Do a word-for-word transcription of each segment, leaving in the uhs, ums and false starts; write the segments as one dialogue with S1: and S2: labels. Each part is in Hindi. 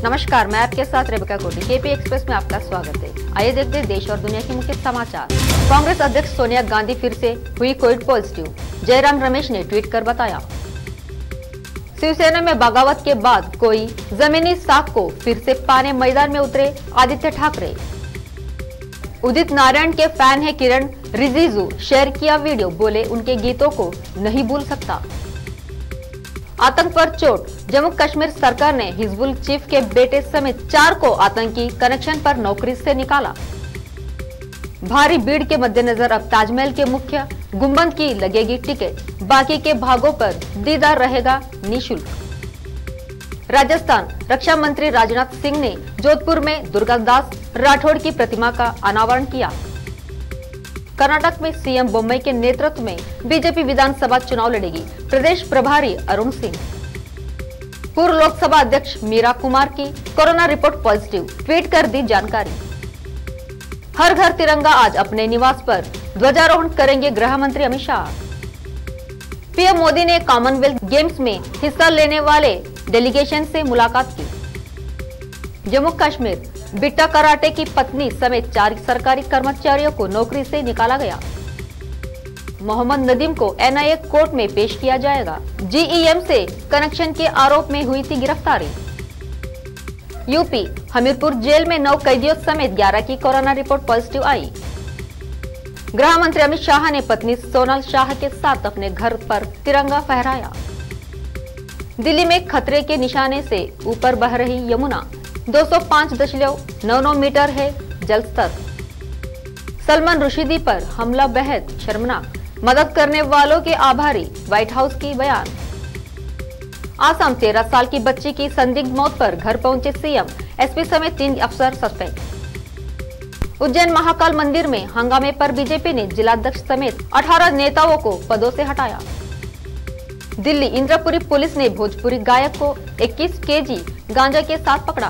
S1: नमस्कार, मैं आपके साथ रेबिका कोटी। केपी एक्सप्रेस में आपका स्वागत है। आइए देखते हैं देश और दुनिया के मुख्य समाचार। कांग्रेस अध्यक्ष सोनिया गांधी फिर से हुई कोविड पॉजिटिव, जयराम रमेश ने ट्वीट कर बताया। शिवसेना में बगावत के बाद कोई जमीनी साख को फिर से पाने मैदान में उतरे आदित्य ठाकरे। उदित नारायण के फैन है किरण रिजिजू, शेयर किया वीडियो, बोले उनके गीतों को नहीं भूल सकता। आतंक पर चोट, जम्मू कश्मीर सरकार ने हिजबुल चीफ के बेटे समेत चार को आतंकी कनेक्शन पर नौकरी से निकाला। भारी भीड़ के मद्देनजर अब ताजमहल के मुख्य गुंबद की लगेगी टिकट, बाकी के भागों पर दीदार रहेगा निःशुल्क। राजस्थान, रक्षा मंत्री राजनाथ सिंह ने जोधपुर में दुर्गादास राठौड़ की प्रतिमा का अनावरण किया। कर्नाटक में सीएम बोम्मई के नेतृत्व में बीजेपी विधानसभा चुनाव लड़ेगी, प्रदेश प्रभारी अरुण सिंह। पूर्व लोकसभा अध्यक्ष मीरा कुमार की कोरोना रिपोर्ट पॉजिटिव, ट्वीट कर दी जानकारी। हर घर तिरंगा, आज अपने निवास पर ध्वजारोहण करेंगे गृह मंत्री अमित शाह। पीएम मोदी ने कॉमनवेल्थ गेम्स में हिस्सा लेने वाले डेलीगेशन से मुलाकात की। जम्मू कश्मीर, बिट्टा कराटे की पत्नी समेत चार सरकारी कर्मचारियों को नौकरी से निकाला गया। मोहम्मद नदीम को एनआईए कोर्ट में पेश किया जाएगा। जीईएम से कनेक्शन के आरोप में हुई थी गिरफ्तारी। यूपी, हमीरपुर जेल में नौ कैदियों समेत ग्यारह की कोरोना रिपोर्ट पॉजिटिव आई। गृह मंत्री अमित शाह ने पत्नी सोनल शाह के साथ अपने घर पर तिरंगा फहराया। दिल्ली में खतरे के निशाने से ऊपर बह रही यमुना, दो सौ पाँच दशमलव नौ नौ मीटर है जल स्तर। सलमान रुशीदी पर हमला बेहद शर्मनाक, मदद करने वालों के आभारी, व्हाइट हाउस की बयान। आसाम, तेरह साल की बच्ची की संदिग्ध मौत पर घर पहुंचे सीएम, एसपी समेत तीन अफसर सस्पेंड। उज्जैन महाकाल मंदिर में हंगामे पर बीजेपी ने जिलाध्यक्ष समेत अठारह नेताओं को पदों से हटाया। दिल्ली, इंद्रपुरी पुलिस ने भोजपुरी गायक को इक्कीस केजी गांजा के साथ पकड़ा।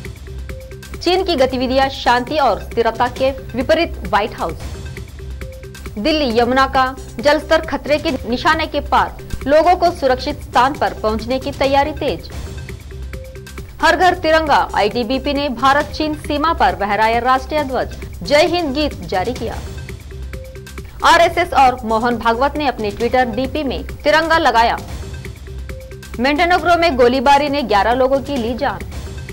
S1: चीन की गतिविधियां शांति और स्थिरता के विपरीत, व्हाइट हाउस। दिल्ली यमुना का जलस्तर खतरे के निशाने के पार, लोगों को सुरक्षित स्थान पर पहुंचने की तैयारी तेज। हर घर तिरंगा, आईटीबीपी ने भारत चीन सीमा पर फहराया राष्ट्रीय ध्वज, जय हिंद गीत जारी किया। आरएसएस और मोहन भागवत ने अपने ट्विटर डीपी में तिरंगा लगाया। मेंटेनोग्रो में गोलीबारी ने ग्यारह लोगों की ली जान।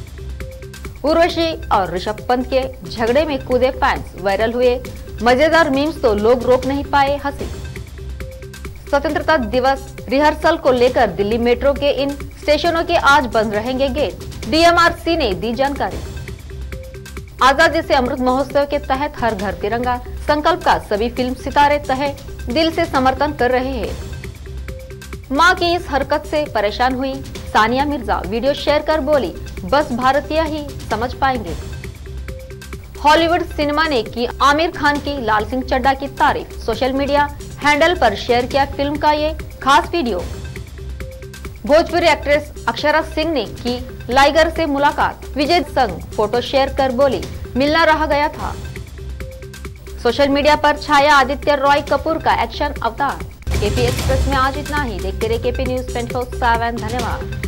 S1: उर्वशी और ऋषभ पंत के झगड़े में कूदे फैंस, वायरल हुए मजेदार मीम्स तो लोग रोक नहीं पाए हंसी। स्वतंत्रता दिवस रिहर्सल को लेकर दिल्ली मेट्रो के इन स्टेशनों के आज बंद रहेंगे गेट, डीएमआरसी ने दी जानकारी। आजादी से अमृत महोत्सव के तहत हर घर तिरंगा संकल्प का सभी फिल्म सितारे तहे दिल से समर्थन कर रहे हैं। मां की इस हरकत से परेशान हुई सानिया मिर्जा, वीडियो शेयर कर बोली, बस भारतीय ही समझ पाएंगे। हॉलीवुड सिनेमा ने की आमिर खान की लाल सिंह चड्ढा की तारीफ, सोशल मीडिया हैंडल पर शेयर किया फिल्म का ये खास वीडियो। भोजपुरी एक्ट्रेस अक्षरा सिंह ने की लाइगर से मुलाकात, विजय संग फोटो शेयर कर बोली, मिलना रह गया था। सोशल मीडिया पर छाया आदित्य रॉय कपूर का एक्शन अवतार। केपी एक्सप्रेस में आज इतना ही। देखते रहिए KP news twenty four seven. धन्यवाद।